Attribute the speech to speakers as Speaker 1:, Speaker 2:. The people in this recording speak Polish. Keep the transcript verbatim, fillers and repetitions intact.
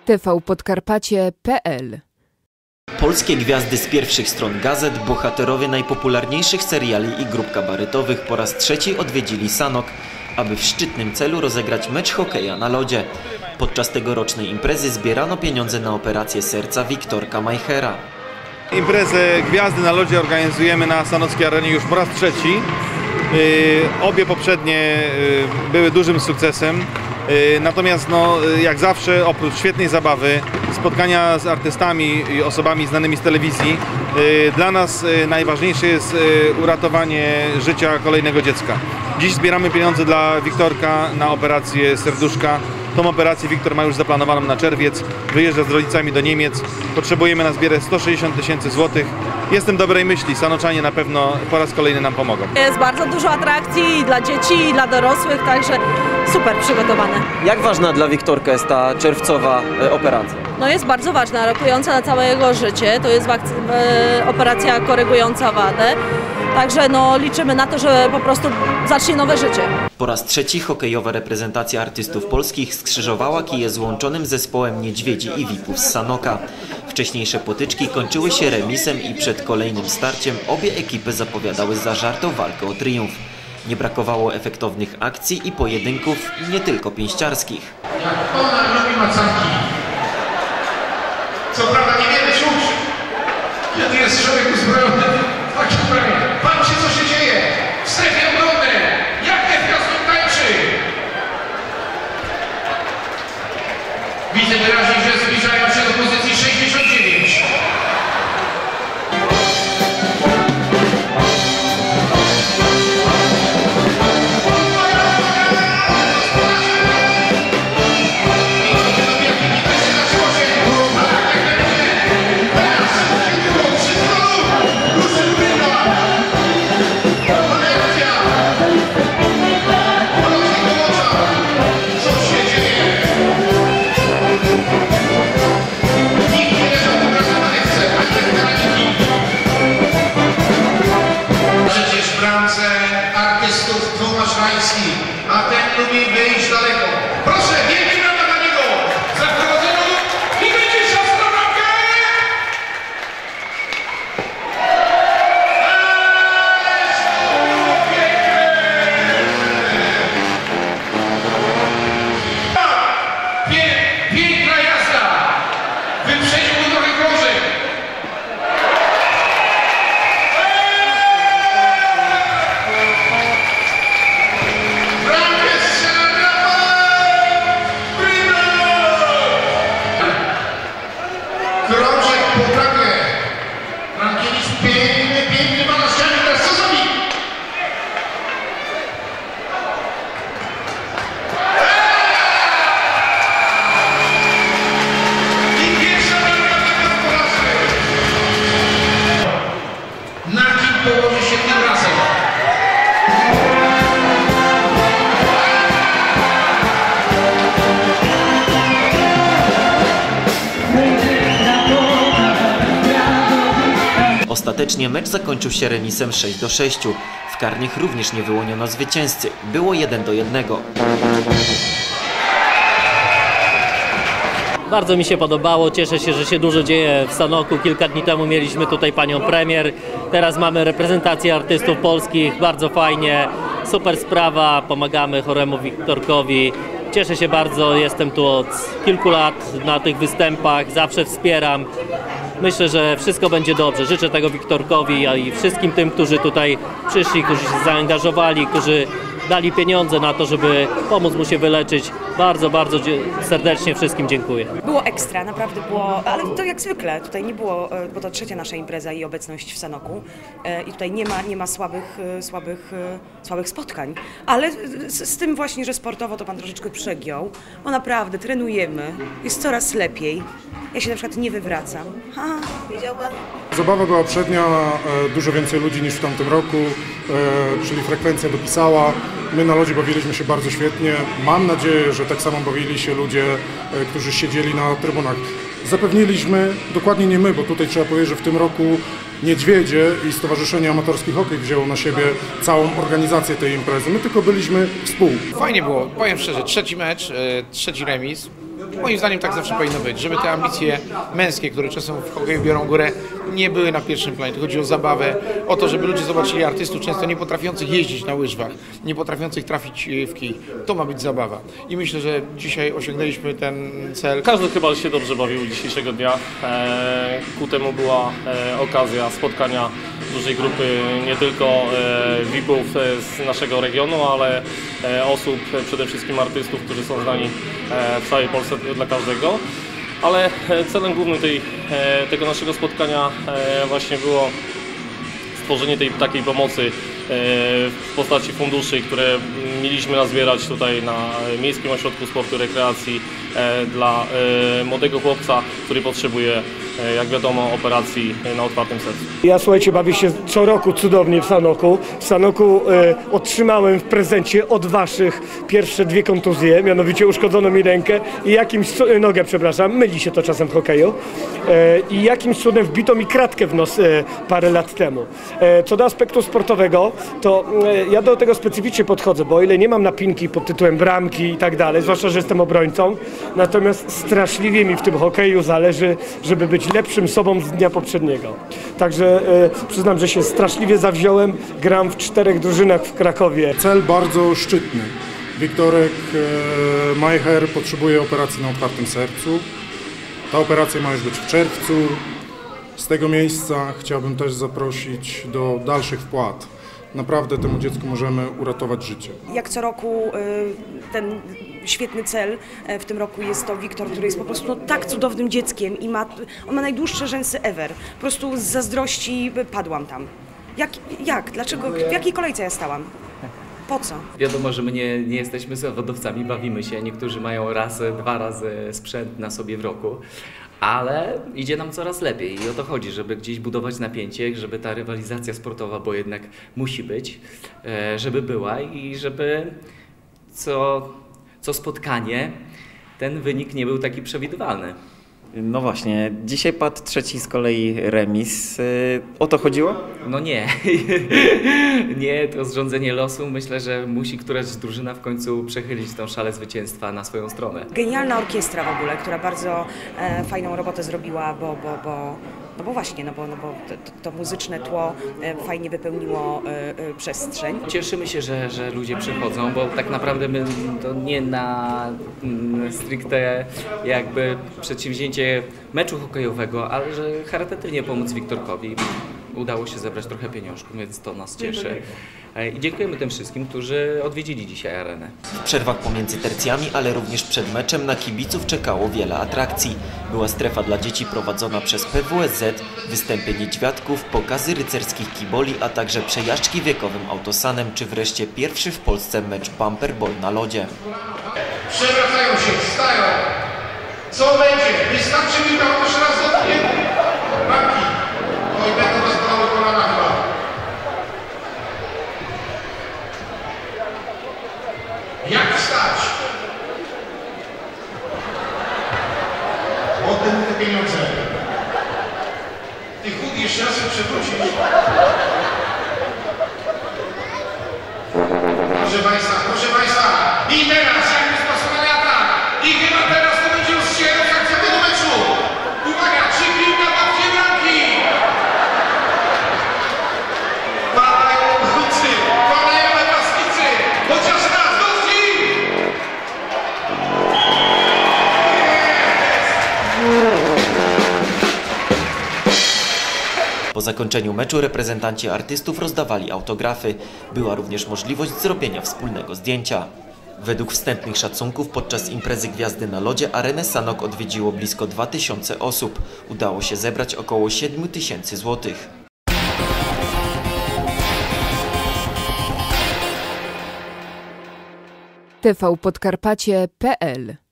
Speaker 1: T V Podkarpacie kropka P L.
Speaker 2: Polskie gwiazdy z pierwszych stron gazet, bohaterowie najpopularniejszych seriali i grup kabaretowych po raz trzeci odwiedzili Sanok, aby w szczytnym celu rozegrać mecz hokeja na lodzie. Podczas tegorocznej imprezy zbierano pieniądze na operację serca Wiktorka Majchera.
Speaker 3: Imprezę Gwiazdy na lodzie organizujemy na Sanockiej Arenie już po raz trzeci. Yy, obie poprzednie yy, były dużym sukcesem. Yy, natomiast no, jak zawsze, oprócz świetnej zabawy, spotkania z artystami i osobami znanymi z telewizji, yy, dla nas yy, najważniejsze jest yy, uratowanie życia kolejnego dziecka. Dziś zbieramy pieniądze dla Wiktorka na operację serduszka. Tą operację Wiktor ma już zaplanowaną na czerwiec. Wyjeżdża z rodzicami do Niemiec. Potrzebujemy na zbierę sto sześćdziesiąt tysięcy złotych. Jestem dobrej myśli. Sanoczanie na pewno po raz kolejny nam pomogą.
Speaker 4: Jest bardzo dużo atrakcji dla dzieci i dla dorosłych, także super przygotowane.
Speaker 2: Jak ważna dla Wiktorka jest ta czerwcowa operacja?
Speaker 4: No jest bardzo ważna, rokująca na całe jego życie. To jest e, operacja korygująca wadę. Także no, liczymy na to, że po prostu zacznie nowe życie.
Speaker 2: Po raz trzeci hokejowa reprezentacja artystów polskich skrzyżowała kije z łączonym zespołem Niedźwiedzi i V I P-ów z Sanoka. Wcześniejsze potyczki kończyły się remisem i przed kolejnym starciem obie ekipy zapowiadały zażartą walkę o triumf. Nie brakowało efektownych akcji i pojedynków, nie tylko pięściarskich.
Speaker 5: Jak ona lubi macanki. Co prawda nie wiemy czuć, kiedy jest człowiek uzbrojony. Tak się prawie. Patrzcie, co się dzieje w strefie obronnej. Jak Ewka z nim tańczy. Widzę wyraźnie, że zbliżają się do pozycji sześćdziesiąt dziewięć. Artystów Tomasz Rajski, a ten lubi wyjść daleko. Proszę, wielkie brawa dla niego! Zaprowadzono i będzie czas na bramkę! Ależ pięknie! Piękna jazda! Wyprzedził go trochę krążek. Krążek po bramie. Rankiewicz piękny, piękny ma na ścianie. Teraz co zrobi? I pierwsza bramka tego porażki. Na kim położy się tym razem?
Speaker 2: Ostatecznie mecz zakończył się remisem sześć do sześciu. W karnych również nie wyłoniono zwycięzcy. Było jeden do jednego.
Speaker 6: Bardzo mi się podobało, cieszę się, że się dużo dzieje w Sanoku. Kilka dni temu mieliśmy tutaj panią premier, teraz mamy reprezentację artystów polskich, bardzo fajnie, super sprawa, pomagamy choremu Wiktorkowi. Cieszę się bardzo, jestem tu od kilku lat na tych występach, zawsze wspieram. Myślę, że wszystko będzie dobrze. Życzę tego Wiktorkowi i wszystkim tym, którzy tutaj przyszli, którzy się zaangażowali, którzy dali pieniądze na to, żeby pomóc mu się wyleczyć. Bardzo, bardzo serdecznie wszystkim dziękuję.
Speaker 7: Było ekstra, naprawdę było, ale to jak zwykle, tutaj nie było, bo to trzecia nasza impreza i obecność w Sanoku i tutaj nie ma, nie ma słabych, słabych, słabych spotkań, ale z, z tym właśnie, że sportowo to pan troszeczkę przegiął, bo naprawdę trenujemy, jest coraz lepiej. Ja się na przykład nie wywracam. Ha, wiedział pan?
Speaker 8: Zabawa była przednia, dużo więcej ludzi niż w tamtym roku, czyli frekwencja dopisała. My na lodzie bawiliśmy się bardzo świetnie. Mam nadzieję, że tak samo bawili się ludzie, którzy siedzieli na trybunach. Zapewniliśmy, dokładnie nie my, bo tutaj trzeba powiedzieć, że w tym roku Niedźwiedzie i Stowarzyszenie Amatorski Hokej wzięło na siebie całą organizację tej imprezy. My tylko byliśmy współ.
Speaker 9: Fajnie było, powiem szczerze, trzeci mecz, trzeci remis.
Speaker 5: Moim zdaniem tak zawsze powinno być, żeby te ambicje męskie, które czasem w hokeju biorą górę, nie były na pierwszym planie. To chodzi o zabawę, o to, żeby ludzie zobaczyli artystów często nie potrafiących jeździć na łyżwach, nie potrafiących trafić w kij. To ma być zabawa. I myślę, że dzisiaj osiągnęliśmy ten cel.
Speaker 9: Każdy chyba się dobrze bawił dzisiejszego dnia. E, ku temu była e, okazja spotkania dużej grupy nie tylko e, V I P-ów z naszego regionu, ale e, osób, przede wszystkim artystów, którzy są znani e, w całej Polsce dla każdego. Ale celem głównym tej, e, tego naszego spotkania e, właśnie było stworzenie tej takiej pomocy w postaci funduszy, które mieliśmy nazbierać tutaj na Miejskim Ośrodku Sportu i Rekreacji dla młodego chłopca, który potrzebuje, jak wiadomo, operacji na otwartym sercu.
Speaker 10: Ja, słuchajcie, bawię się co roku cudownie w Sanoku. W Sanoku e, otrzymałem w prezencie od waszych pierwsze dwie kontuzje, mianowicie uszkodzono mi rękę i jakimś, nogę, przepraszam, myli się to czasem w hokeju, e, i jakimś cudem wbito mi kratkę w nos e, parę lat temu. E, co do aspektu sportowego, to e, ja do tego specyficznie podchodzę, bo o ile nie mam napinki pod tytułem bramki i tak dalej, zwłaszcza, że jestem obrońcą, natomiast straszliwie mi w tym hokeju zależy, żeby być lepszym sobą z dnia poprzedniego. Także e, przyznam, że się straszliwie zawziąłem, gram w czterech drużynach w Krakowie.
Speaker 8: Cel bardzo szczytny. Wiktorek e, Majcher potrzebuje operacji na otwartym sercu. Ta operacja ma już być w czerwcu. Z tego miejsca chciałbym też zaprosić do dalszych wpłat. Naprawdę temu dziecku możemy uratować życie.
Speaker 7: Jak co roku ten świetny cel, w tym roku jest to Wiktor, który jest po prostu no, tak cudownym dzieckiem i ma, on ma najdłuższe rzęsy ever. Po prostu z zazdrości padłam tam. Jak? jak? Dlaczego? W jakiej kolejce ja stałam? Po co?
Speaker 11: Wiadomo, że my nie, nie jesteśmy zawodowcami, bawimy się. Niektórzy mają raz, dwa razy sprzęt na sobie w roku. Ale idzie nam coraz lepiej i o to chodzi, żeby gdzieś budować napięcie, żeby ta rywalizacja sportowa, bo jednak musi być, żeby była i żeby co, co spotkanie ten wynik nie był taki przewidywalny.
Speaker 2: No właśnie, dzisiaj padł trzeci z kolei remis. O to chodziło?
Speaker 11: No nie. Nie, to zrządzenie losu. Myślę, że musi któraś drużyna w końcu przechylić tą szalę zwycięstwa na swoją stronę.
Speaker 7: Genialna orkiestra w ogóle, która bardzo e, fajną robotę zrobiła, bo, bo, bo, no bo właśnie, no bo, no bo to, to muzyczne tło e, fajnie wypełniło e, e, przestrzeń.
Speaker 11: Cieszymy się, że, że ludzie przychodzą, bo tak naprawdę my to nie na mm, stricte jakby przedsięwzięcie meczu hokejowego, ale że charytatywnie pomóc Wiktorkowi. Udało się zebrać trochę pieniążków, więc to nas cieszy. I dziękujemy tym wszystkim, którzy odwiedzili dzisiaj arenę.
Speaker 2: W przerwach pomiędzy tercjami, ale również przed meczem na kibiców czekało wiele atrakcji. Była strefa dla dzieci prowadzona przez P W S Z, występy niedźwiadków, pokazy rycerskich kiboli, a także przejażdżki wiekowym autosanem, czy wreszcie pierwszy w Polsce mecz bumper ball na lodzie.
Speaker 5: Przewracają się, wstają. Co będzie? Wystarczy mi tam jeszcze raz dotknie. Banki. Oj, będą rozpalały kolana chyba. Jak wstać? Potem te pieniądze. Tych chód jeszcze raz się przewrócić. Proszę Państwa, proszę Państwa. I teraz jakby spasowany atak. I chyba teraz to będzie już się reakcja tego meczu. Uwaga, trzy piłka pod dwie bramki. Padają obrońcy, padają napastnicy. Chociaż raz, dotknij.
Speaker 2: Po zakończeniu meczu reprezentanci artystów rozdawali autografy. Była również możliwość zrobienia wspólnego zdjęcia. Według wstępnych szacunków podczas imprezy Gwiazdy na lodzie arenę Sanok odwiedziło blisko dwa tysiące osób. Udało się zebrać około siedem tysięcy złotych.
Speaker 1: T V Podkarpacie kropka p l